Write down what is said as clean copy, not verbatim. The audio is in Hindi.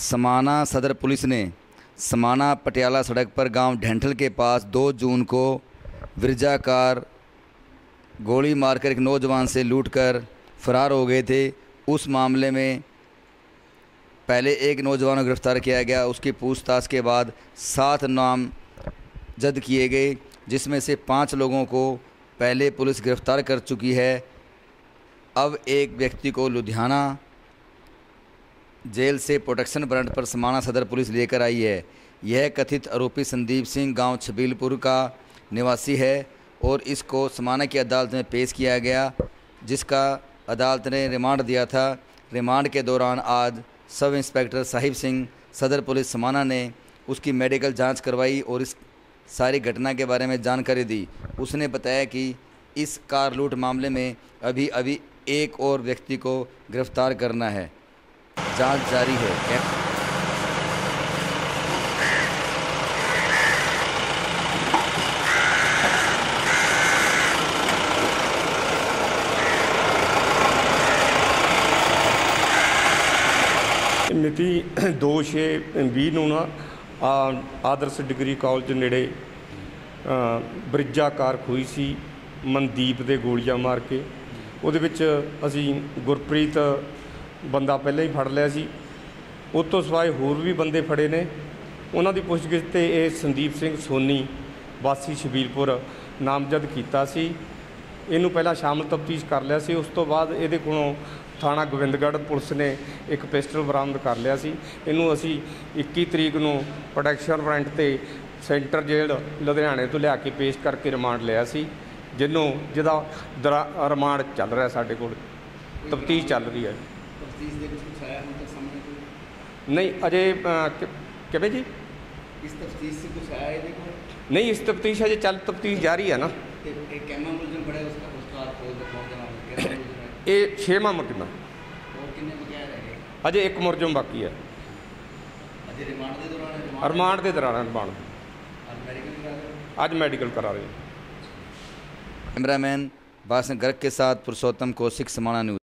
समाना सदर पुलिस ने समाना पटियाला सड़क पर गांव ढेंठल के पास 2 जून को विरजाकार गोली मारकर एक नौजवान से लूटकर फरार हो गए थे। उस मामले में पहले एक नौजवान को गिरफ्तार किया गया। उसकी पूछताछ के बाद 7 नामजद किए गए, जिसमें से 5 लोगों को पहले पुलिस गिरफ्तार कर चुकी है। अब एक व्यक्ति को लुधियाना जेल से प्रोटेक्शन वारंट पर समाना सदर पुलिस लेकर आई है। यह कथित आरोपी संदीप सिंह गांव छबीलपुर का निवासी है और इसको समाना की अदालत में पेश किया गया, जिसका अदालत ने रिमांड दिया था। रिमांड के दौरान आज सब इंस्पेक्टर साहिब सिंह सदर पुलिस समाना ने उसकी मेडिकल जांच करवाई और इस सारी घटना के बारे में जानकारी दी। उसने बताया कि इस कार लूट मामले में अभी एक और व्यक्ति को गिरफ्तार करना है। जांच जारी है। मिति 2/6/20 ਨੂੰ ਨਾ ਆਦਰਸ਼ ਡਿਗਰੀ ਕਾਲਜ ਨੇੜੇ ਬ੍ਰਿਜਾਕਾਰ ਖੋਈ ਸੀ ਮਨਦੀਪ ਦੇ ਗੋਲੀਆਂ ਮਾਰ ਕੇ। ਉਹਦੇ ਵਿੱਚ ਅਸੀਂ ਗੁਰਪ੍ਰੀਤ ਬੰਦਾ ਪਹਿਲਾਂ ਹੀ ਫੜ ਲਿਆ ਸੀ। ਉਸ ਤੋਂ ਸਿਵਾਏ ਹੋਰ ਵੀ ਬੰਦੇ ਫੜੇ ਨੇ। ਉਹਨਾਂ ਦੀ ਪੁੱਛਗਿੱਛ ਤੇ ਇਹ ਸੰਦੀਪ ਸਿੰਘ ਸੋਨੀ ਵਾਸੀ ਛਬੀਲਪੁਰ ਨਾਮਜ਼ਦ ਕੀਤਾ ਸੀ। ਇਹਨੂੰ ਪਹਿਲਾਂ ਸ਼ਾਮਲ ਤਫਤੀਸ਼ ਕਰ ਲਿਆ ਸੀ। ਉਸ ਤੋਂ ਬਾਅਦ ਇਹਦੇ ਕੋਲੋਂ थाणा गोविंदगढ़ पुलिस ने एक पिस्टल बरामद कर लिया सी। इनू असी 21 तरीक नूं प्रोटेक्शन वारंट ते सेंटर जेल लुधियाने तो लिया के पेश करके रिमांड लिया सी, जिहदा रिमांड चल रहा साडे कोल, तफ्तीश चल रही है। नहीं अजे किवें जी इस तफ्तीश से कुछ आया है? नहीं, इस तफ्तीश अजे तफ्तीश जारी है ना। ये 6वां मुकदमा, अजे एक मुलजम बाकी है। रिमांड के दौरान अज मेडिकल करा रहे हैं। कैमरामैन बासन गर्ग के साथ पुरुषोत्तम कौशिक, समाना न्यूज़।